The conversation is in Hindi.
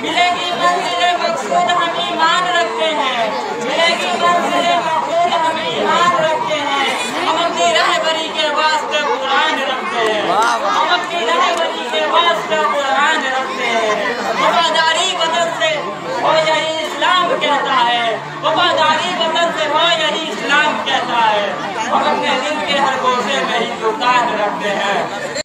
मिलेगी मंजिले मकसूद हम ईमान रखते हैं, मिलेगी मंजिले मकसूद हम ईमान रखते हैं। हम अपनी रहबरी के वास्ते कुरान रखते हैं, हम अपनी रहबरी के वास्ते कुरान रखते हैं। वफादारी वतन से हो यही इस्लाम कहता है, वफादारी वतन से हो यही इस्लाम कहता है। हम अपने दिल के हर गोशे में हिंदुस्तान रखते हैं।